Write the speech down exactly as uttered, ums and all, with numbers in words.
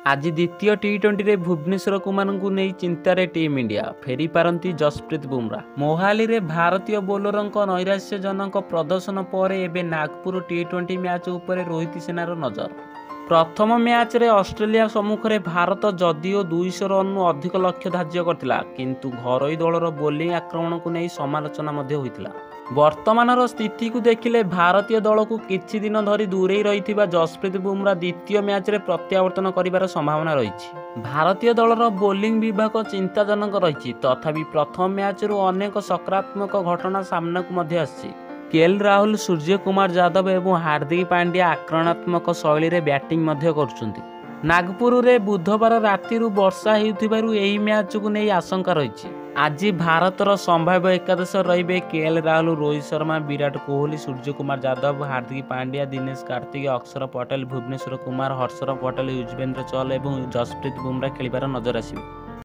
आज द्वितीय T twenty Bhubaneswar Kumar को नहीं चिंतार टीम इंडिया फेरी पारती जसप्रीत बुमरा। मोहाली रे भारतीय बोलरों नैराश्यजनक प्रदर्शन पर एवं नागपुर टी ट्वेंटी मैच उपर रोहित सेनार नजर। प्रथम मैच रे ऑस्ट्रेलिया सम्मुख में भारत जदिओ दुईश रन अधिक लक्ष्य धार्य करथिला, किंतु घरोई दलर बोलिंग आक्रमण को नहीं समालोचना मध्य होइतिला। वर्तमानर स्थिति को देखिले भारतीय दल को किछि दिन धरी दूरे रही जसप्रीत बुमरा द्वितीय मैच रे प्रत्यावर्तन करिवार संभावना रही। भारतीय दलर बोलिंग विभाग चिंताजनक रही, तथापि प्रथम मैच रु अनेक सकारात्मक घटना सामना को मध्य आसी। केएल राहुल, सूर्य कुमार यादव एवं हार्दिक पांड्या आक्रामणात्मक शैली रे बैटिंग मध्य करुछंती। नागपुर रे बुधवार राति वर्षा हेउथिबारु एही मैच को नहीं आशंका रही। आज भारतर संभाव्य एकादश रहिबे केएल राहुल, रोहित शर्मा, विराट कोहली, सूर्य कुमार यादव, हार्दिक पांड्या, दिनेश कार्तिक, अक्षर पटेल, भुवनेश्वर कुमार, हर्षर पटेल, युजवेंद्र चहल एवं जसप्रीत बुमरा खेलिबार नजर आसिबे।